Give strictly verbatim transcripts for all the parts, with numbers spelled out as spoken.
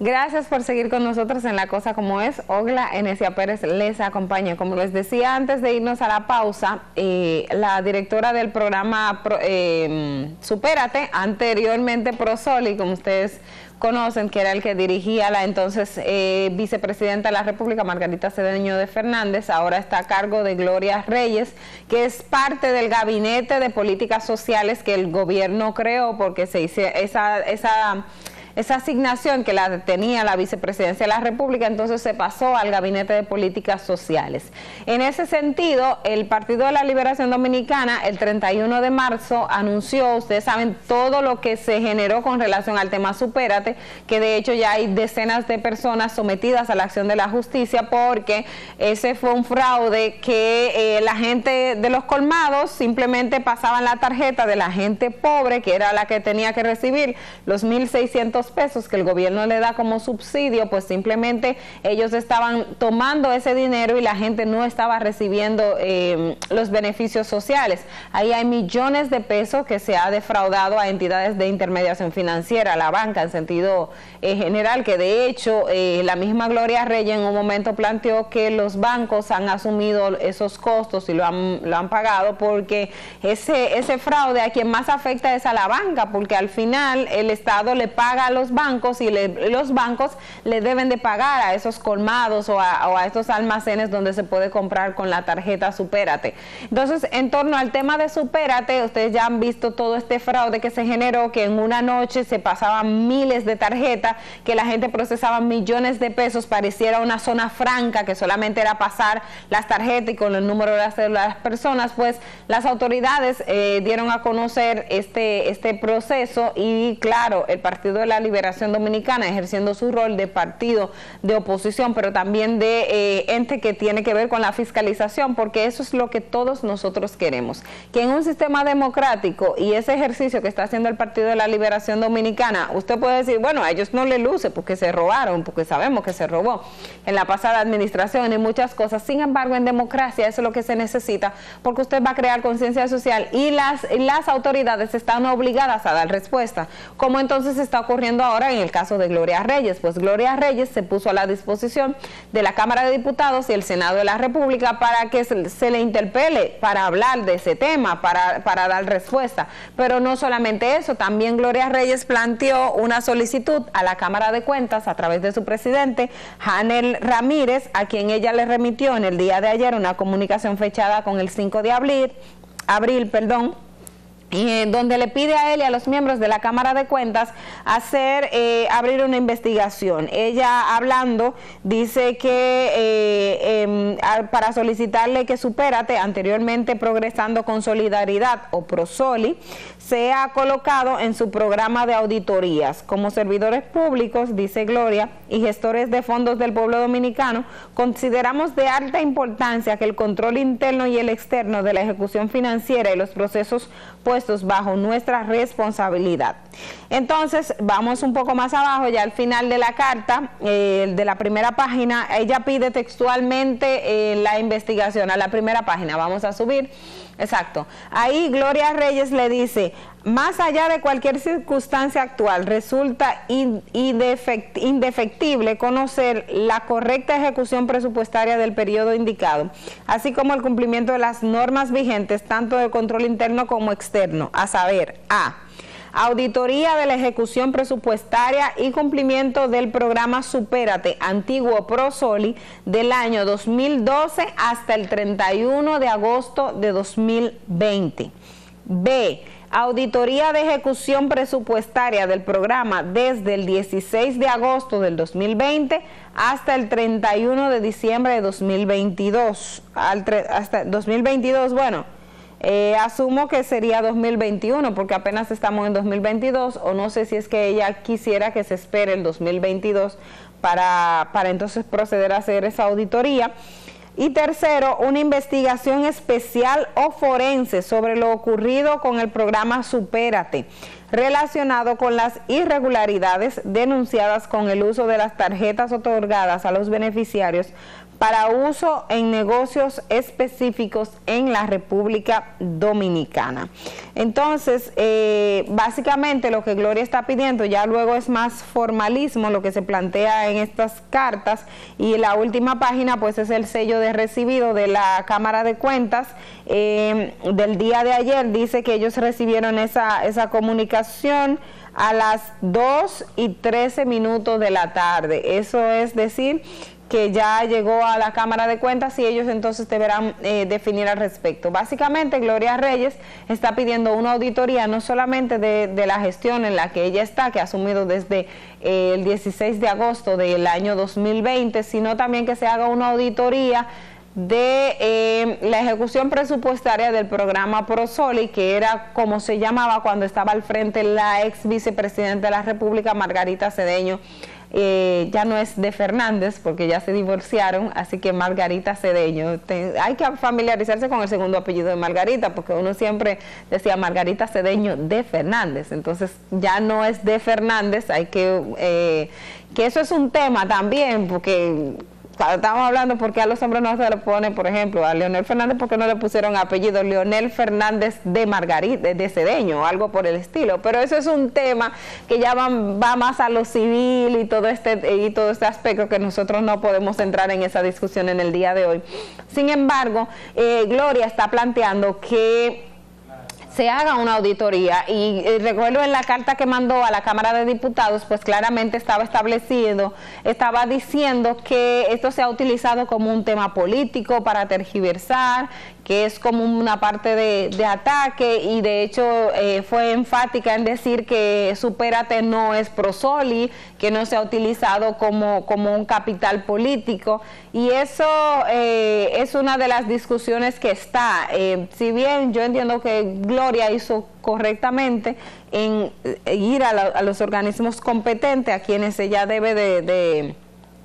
Gracias por seguir con nosotros en La Cosa Como Es. Ogla Enesia Pérez les acompaña. Como les decía antes de irnos a la pausa, eh, la directora del programa eh, Supérate, anteriormente Prosoli, como ustedes conocen, que era el que dirigía la entonces eh, vicepresidenta de la República, Margarita Cedeño de Fernández, ahora está a cargo de Gloria Reyes, que es parte del gabinete de políticas sociales que el gobierno creó porque se hizo esa... esa Esa asignación que la tenía la vicepresidencia de la República, entonces se pasó al Gabinete de Políticas Sociales. En ese sentido, el Partido de la Liberación Dominicana, el treinta y uno de marzo, anunció, ustedes saben, todo lo que se generó con relación al tema Supérate, que de hecho ya hay decenas de personas sometidas a la acción de la justicia, porque ese fue un fraude que eh, la gente de los colmados simplemente pasaban la tarjeta de la gente pobre, que era la que tenía que recibir los mil seiscientos pesos que el gobierno le da como subsidio, pues simplemente ellos estaban tomando ese dinero y la gente no estaba recibiendo eh, los beneficios sociales. Ahí hay millones de pesos que se ha defraudado a entidades de intermediación financiera, a la banca en sentido eh, general, que de hecho eh, la misma Gloria Reyes en un momento planteó que los bancos han asumido esos costos y lo han, lo han pagado, porque ese, ese fraude a quien más afecta es a la banca, porque al final el Estado le paga a los bancos y le, los bancos le deben de pagar a esos colmados o a, o a estos almacenes donde se puede comprar con la tarjeta Supérate. Entonces, en torno al tema de Supérate, ustedes ya han visto todo este fraude que se generó, que en una noche se pasaban miles de tarjetas, que la gente procesaba millones de pesos, pareciera una zona franca que solamente era pasar las tarjetas y con el número de las, de las personas. Pues las autoridades eh, dieron a conocer este, este proceso y claro, el Partido de la Liberación Dominicana ejerciendo su rol de partido de oposición, pero también de eh, ente que tiene que ver con la fiscalización, porque eso es lo que todos nosotros queremos, que en un sistema democrático, y ese ejercicio que está haciendo el Partido de la Liberación Dominicana, usted puede decir, bueno, a ellos no le luce porque se robaron, porque sabemos que se robó en la pasada administración y muchas cosas. Sin embargo, en democracia eso es lo que se necesita, porque usted va a crear conciencia social y las, y las autoridades están obligadas a dar respuesta, como entonces está ocurriendo ahora en el caso de Gloria Reyes. Pues Gloria Reyes se puso a la disposición de la Cámara de Diputados y el Senado de la República para que se, se le interpele, para hablar de ese tema, para, para dar respuesta. Pero no solamente eso, también Gloria Reyes planteó una solicitud a la Cámara de Cuentas a través de su presidente, Janel Ramírez, a quien ella le remitió en el día de ayer una comunicación fechada con el cinco de abril, abril, perdón, Eh, donde le pide a él y a los miembros de la Cámara de Cuentas hacer, eh, abrir una investigación. Ella hablando dice que eh, eh, para solicitarle que Supérate, anteriormente Progresando con Solidaridad o Prosoli, sea colocado en su programa de auditorías. Como servidores públicos, dice Gloria, y gestores de fondos del pueblo dominicano, consideramos de alta importancia que el control interno y el externo de la ejecución financiera y los procesos puestos bajo nuestra responsabilidad. Entonces, vamos un poco más abajo, ya al final de la carta, eh, de la primera página, ella pide textualmente eh, la investigación, a la primera página, vamos a subir, exacto. Ahí Gloria Reyes le dice, más allá de cualquier circunstancia actual, resulta indefectible conocer la correcta ejecución presupuestaria del periodo indicado, así como el cumplimiento de las normas vigentes, tanto de control interno como externo, a saber, A, auditoría de la ejecución presupuestaria y cumplimiento del programa Supérate, antiguo Prosoli, del año dos mil doce hasta el treinta y uno de agosto de dos mil veinte. B, auditoría de ejecución presupuestaria del programa desde el dieciséis de agosto del dos mil veinte hasta el treinta y uno de diciembre de dos mil veintidós. Al hasta dos mil veintidós, bueno, eh, asumo que sería dos mil veintiuno porque apenas estamos en dos mil veintidós, o no sé si es que ella quisiera que se espere el dos mil veintidós para, para entonces proceder a hacer esa auditoría. Y tercero, una investigación especial o forense sobre lo ocurrido con el programa Supérate. relacionado con las irregularidades denunciadas con el uso de las tarjetas otorgadas a los beneficiarios para uso en negocios específicos en la República Dominicana. Entonces, eh, básicamente lo que Gloria está pidiendo, ya luego es más formalismo lo que se plantea en estas cartas, y la última página pues es el sello de recibido de la Cámara de Cuentas eh, del día de ayer. Dice que ellos recibieron esa, esa comunicación a las dos y trece minutos de la tarde. Eso es decir, que ya llegó a la Cámara de Cuentas y ellos entonces deberán eh, definir al respecto. Básicamente, Gloria Reyes está pidiendo una auditoría no solamente de, de la gestión en la que ella está, que ha asumido desde eh, el dieciséis de agosto del año dos mil veinte, sino también que se haga una auditoría de eh, la ejecución presupuestaria del programa ProSoli, que era como se llamaba cuando estaba al frente la ex vicepresidenta de la República, Margarita Cedeño. Eh, ya no es de Fernández porque ya se divorciaron, así que Margarita Cedeño. Te, hay que familiarizarse con el segundo apellido de Margarita, porque uno siempre decía Margarita Cedeño de Fernández, entonces ya no es de Fernández. Hay que, eh, que eso es un tema también, porque estamos hablando porque a los hombres no se le pone, por ejemplo, a Leonel Fernández porque no le pusieron apellido Leonel Fernández de Margarita, de, de Cedeño o algo por el estilo, pero eso es un tema que ya va, va más a lo civil y todo este y todo este aspecto que nosotros no podemos entrar en esa discusión en el día de hoy. Sin embargo, eh, Gloria está planteando que se haga una auditoría, y eh, recuerdo en la carta que mandó a la Cámara de Diputados, pues claramente estaba establecido, estaba diciendo que esto se ha utilizado como un tema político para tergiversar, que es como una parte de, de ataque, y de hecho eh, fue enfática en decir que Supérate no es ProSoli, que no se ha utilizado como, como un capital político, y eso eh, es una de las discusiones que está. Eh, si bien yo entiendo que Gloria hizo correctamente en ir a, la, a los organismos competentes, a quienes ella debe de, de,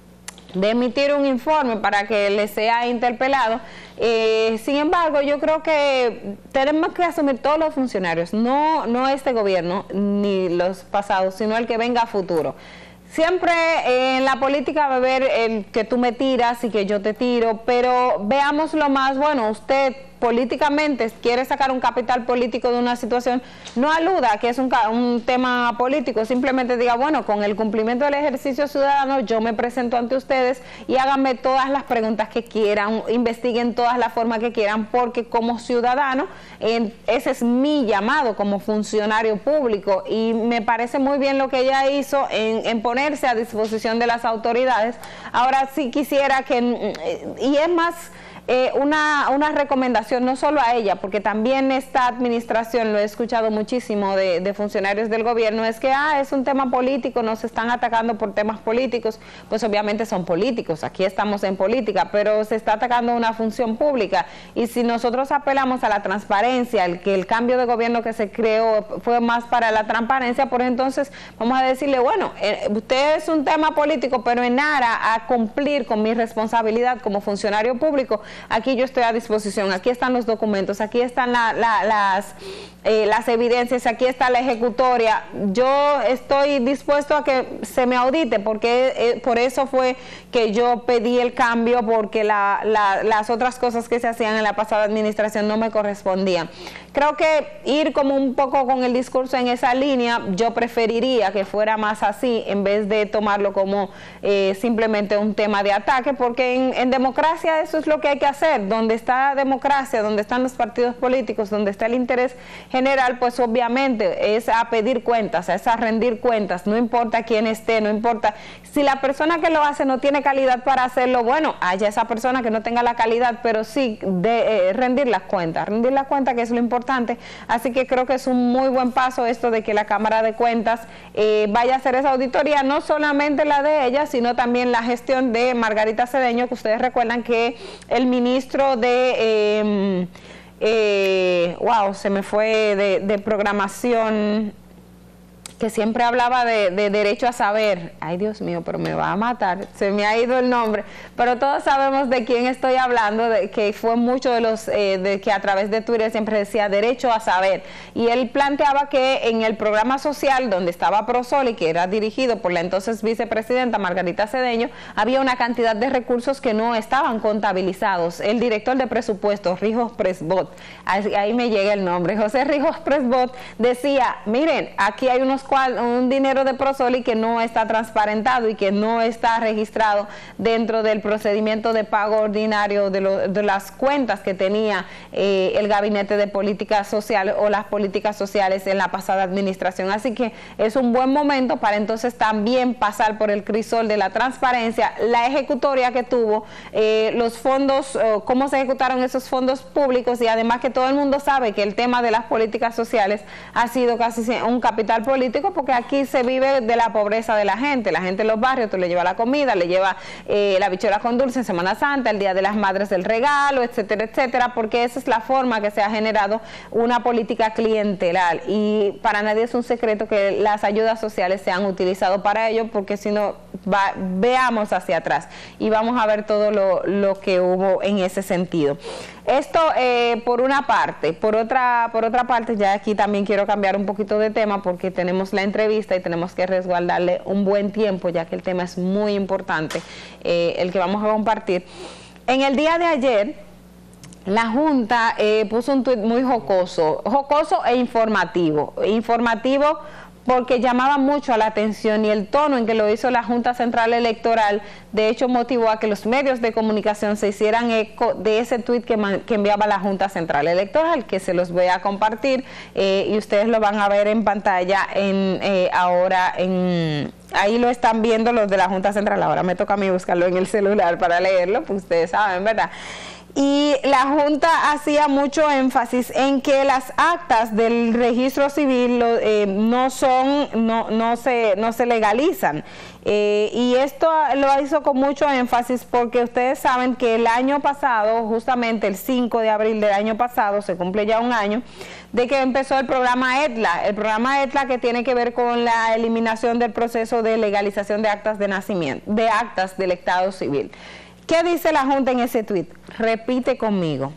de emitir un informe para que le sea interpelado, eh, sin embargo, yo creo que tenemos que asumir todos los funcionarios, no, no este gobierno ni los pasados, sino el que venga a futuro. Siempre eh, en la política va a haber el que tú me tiras y que yo te tiro, pero veamos lo más bueno. Usted políticamente quiere sacar un capital político de una situación, no aluda a que es un, un tema político, simplemente diga, bueno, con el cumplimiento del ejercicio ciudadano yo me presento ante ustedes y háganme todas las preguntas que quieran, investiguen todas las formas que quieran, porque como ciudadano eh, ese es mi llamado como funcionario público, y me parece muy bien lo que ella hizo en, en ponerse a disposición de las autoridades. Ahora sí quisiera que, y es más, Eh, una, una recomendación no solo a ella, porque también esta administración, lo he escuchado muchísimo de, de funcionarios del gobierno, es que ah, es un tema político, nos están atacando por temas políticos. Pues obviamente son políticos, aquí estamos en política, pero se está atacando una función pública, y si nosotros apelamos a la transparencia, el que el cambio de gobierno que se creó fue más para la transparencia, pues entonces vamos a decirle, bueno, eh, usted es un tema político, pero en aras a cumplir con mi responsabilidad como funcionario público, aquí yo estoy a disposición, aquí están los documentos, aquí están la, la, las, eh, las evidencias, aquí está la ejecutoria. Yo estoy dispuesto a que se me audite, porque eh, por eso fue que yo pedí el cambio, porque la, la, las otras cosas que se hacían en la pasada administración no me correspondían. Creo que ir como un poco con el discurso en esa línea, yo preferiría que fuera más así, en vez de tomarlo como eh, simplemente un tema de ataque, porque en, en democracia eso es lo que hay que hacer. Donde está democracia, donde están los partidos políticos, donde está el interés general, pues obviamente es a pedir cuentas, es a rendir cuentas, no importa quién esté, no importa. Si la persona que lo hace no tiene calidad para hacerlo, bueno, haya esa persona que no tenga la calidad, pero sí de eh, rendir las cuentas, rendir las cuentas, que es lo importante. Así que creo que es un muy buen paso esto de que la Cámara de Cuentas eh, vaya a hacer esa auditoría, no solamente la de ella, sino también la gestión de Margarita Cedeño, que ustedes recuerdan que el ministro de eh, eh, wow, se me fue de, de programación, que siempre hablaba de, de derecho a saber. Ay, Dios mío, pero me va a matar, se me ha ido el nombre, pero todos sabemos de quién estoy hablando, de que fue mucho de los, eh, de que a través de Twitter siempre decía derecho a saber, y él planteaba que en el programa social donde estaba Prosoli, que era dirigido por la entonces vicepresidenta Margarita Cedeño, había una cantidad de recursos que no estaban contabilizados. El director de presupuestos, Rijos Presbot, ahí, ahí me llega el nombre, José Rijos Presbot, decía, miren, aquí hay unos cual, un dinero de Prosoli que no está transparentado y que no está registrado dentro del procedimiento de pago ordinario de, lo, de las cuentas que tenía eh, el Gabinete de Políticas Sociales o las políticas sociales en la pasada administración. Así que es un buen momento para entonces también pasar por el crisol de la transparencia, la ejecutoria que tuvo, eh, los fondos, eh, cómo se ejecutaron esos fondos públicos, y además que todo el mundo sabe que el tema de las políticas sociales ha sido casi un capital político, porque aquí se vive de la pobreza de la gente. La gente en los barrios, tú le llevas la comida, le llevas eh, la bichuela con dulce en Semana Santa, el Día de las Madres del regalo, etcétera, etcétera, porque esa es la forma que se ha generado una política clientelar, y para nadie es un secreto que las ayudas sociales se han utilizado para ello, porque si no, va, veamos hacia atrás y vamos a ver todo lo, lo que hubo en ese sentido. Esto eh, por una parte. Por otra, por otra parte, ya aquí también quiero cambiar un poquito de tema, porque tenemos la entrevista y tenemos que resguardarle un buen tiempo, ya que el tema es muy importante, eh, el que vamos a compartir. En el día de ayer, la Junta eh, puso un tuit muy jocoso, jocoso e informativo. Informativo porque llamaba mucho a la atención, y el tono en que lo hizo la Junta Central Electoral, de hecho, motivó a que los medios de comunicación se hicieran eco de ese tuit que, que enviaba la Junta Central Electoral, que se los voy a compartir, eh, y ustedes lo van a ver en pantalla en, eh, ahora en... Ahí lo están viendo los de la Junta Central. Ahora me toca a mí buscarlo en el celular para leerlo, pues ustedes saben, ¿verdad? Y la Junta hacía mucho énfasis en que las actas del registro civil eh, no son, no, no se, no se legalizan. Eh, y esto lo hizo con mucho énfasis porque ustedes saben que el año pasado, justamente el cinco de abril del año pasado, se cumple ya un año, de que empezó el programa ETLA, el programa ETLA que tiene que ver con la eliminación del proceso de legalización de actas de nacimiento, de actas del Estado civil. ¿Qué dice la Junta en ese tuit? Repite conmigo,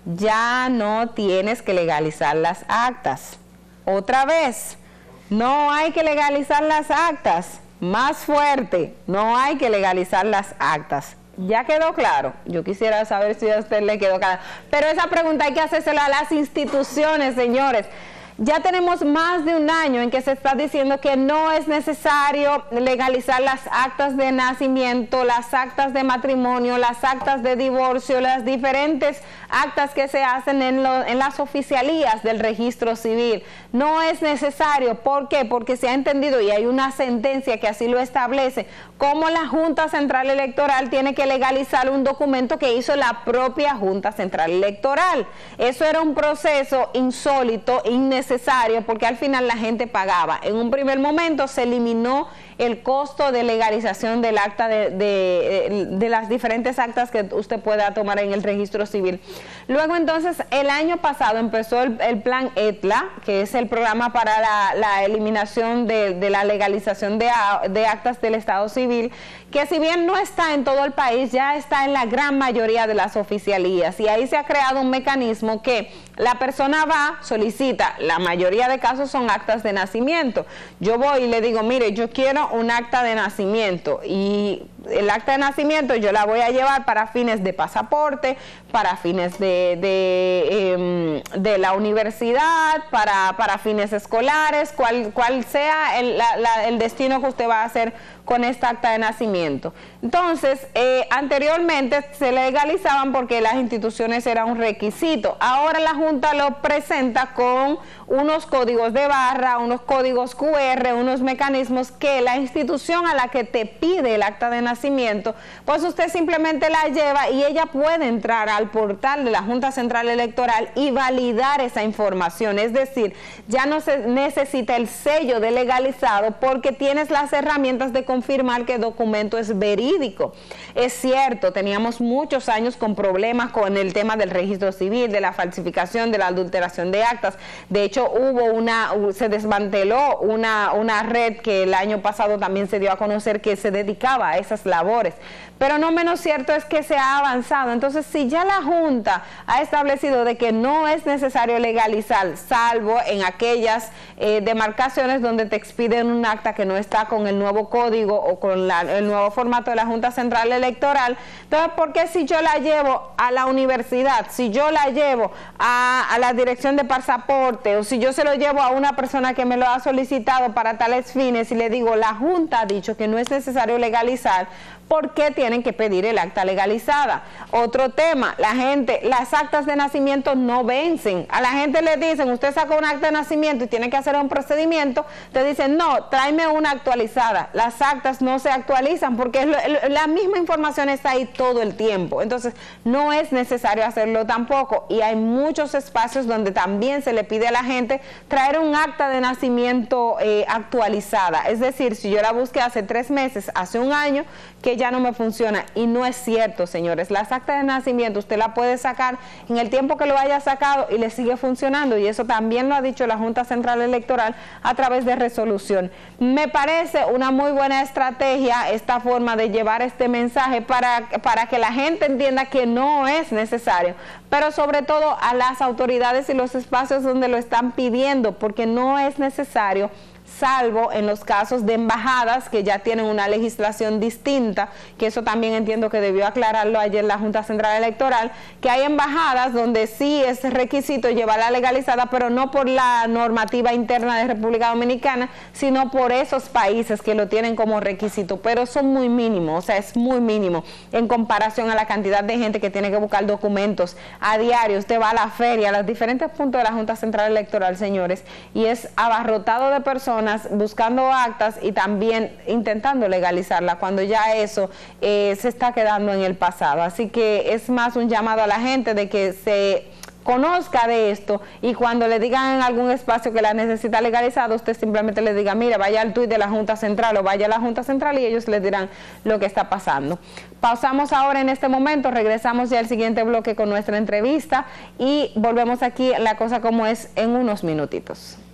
ya no tienes que legalizar las actas. Otra vez, no hay que legalizar las actas. Más fuerte, no hay que legalizar las actas. ¿Ya quedó claro? Yo quisiera saber si a usted le quedó claro. Pero esa pregunta hay que hacérsela a las instituciones, señores. Ya tenemos más de un año en que se está diciendo que no es necesario legalizar las actas de nacimiento, las actas de matrimonio, las actas de divorcio, las diferentes actas que se hacen en, lo, en las oficialías del registro civil. No es necesario. ¿Por qué? Porque se ha entendido, y hay una sentencia que así lo establece, cómo la Junta Central Electoral tiene que legalizar un documento que hizo la propia Junta Central Electoral. Eso era un proceso insólito, innecesario, necesario, porque al final la gente pagaba. En un primer momento se eliminó el costo de legalización del acta de, de, de las diferentes actas que usted pueda tomar en el registro civil. Luego entonces el año pasado empezó el, el plan ETLA, que es el programa para la, la eliminación de, de la legalización de, de actas del Estado civil, que si bien no está en todo el país, ya está en la gran mayoría de las oficialías, y ahí se ha creado un mecanismo que la persona va, solicita, la mayoría de casos son actas de nacimiento. Yo voy y le digo, mire, yo quiero un acta de nacimiento, y el acta de nacimiento yo la voy a llevar para fines de pasaporte, para fines de, de, eh, de la universidad, para, para fines escolares, cual, cual sea el, la, la, el destino que usted va a hacer con esta acta de nacimiento. Entonces, eh, anteriormente se legalizaban porque las instituciones eran un requisito. Ahora la Junta lo presenta con unos códigos de barra, unos códigos Q R, unos mecanismos que la institución a la que te pide el acta de nacimiento nacimiento, pues usted simplemente la lleva y ella puede entrar al portal de la Junta Central Electoral y validar esa información. Es decir, ya no se necesita el sello de legalizado porque tienes las herramientas de confirmar que el documento es verídico. Es cierto, teníamos muchos años con problemas con el tema del registro civil, de la falsificación, de la adulteración de actas. De hecho, hubo una, se desmanteló una, una red que el año pasado también se dio a conocer que se dedicaba a esas labores. Pero no menos cierto es que se ha avanzado. Entonces, si ya la Junta ha establecido de que no es necesario legalizar, salvo en aquellas eh, demarcaciones donde te expiden un acta que no está con el nuevo código o con la, el nuevo formato de la Junta Central Electoral, entonces, ¿por qué si yo la llevo a la universidad, si yo la llevo a, a la dirección de pasaporte o si yo se lo llevo a una persona que me lo ha solicitado para tales fines y le digo, la Junta ha dicho que no es necesario legalizar, ¿por qué tienen que pedir el acta legalizada? Otro tema, la gente, las actas de nacimiento no vencen. A la gente le dicen, usted sacó un acta de nacimiento y tiene que hacer un procedimiento, te dicen, no, tráeme una actualizada. Las actas no se actualizan porque lo, la misma información está ahí todo el tiempo. Entonces, no es necesario hacerlo tampoco. Y hay muchos espacios donde también se le pide a la gente traer un acta de nacimiento eh, actualizada. Es decir, si yo la busqué hace tres meses, hace un año, que ya no me funciona, y no es cierto, señores. Las actas de nacimiento usted la puede sacar en el tiempo que lo haya sacado y le sigue funcionando, y eso también lo ha dicho la Junta Central Electoral a través de resolución. Me parece una muy buena estrategia esta forma de llevar este mensaje para, para que la gente entienda que no es necesario, pero sobre todo a las autoridades y los espacios donde lo están pidiendo, porque no es necesario, salvo en los casos de embajadas que ya tienen una legislación distinta, que eso también entiendo que debió aclararlo ayer la Junta Central Electoral, que hay embajadas donde sí es requisito llevarla legalizada, pero no por la normativa interna de República Dominicana, sino por esos países que lo tienen como requisito, pero son muy mínimos, o sea, es muy mínimo en comparación a la cantidad de gente que tiene que buscar documentos a diario. Usted va a la feria, a los diferentes puntos de la Junta Central Electoral, señores, y es abarrotado de personas buscando actas y también intentando legalizarla cuando ya eso eh, se está quedando en el pasado. Así que es más un llamado a la gente de que se conozca de esto, y cuando le digan en algún espacio que la necesita legalizada, usted simplemente le diga, mira, vaya al tuit de la Junta Central o vaya a la Junta Central y ellos les dirán lo que está pasando. Pausamos ahora en este momento, regresamos ya al siguiente bloque con nuestra entrevista y volvemos aquí, La Cosa Como Es, en unos minutitos.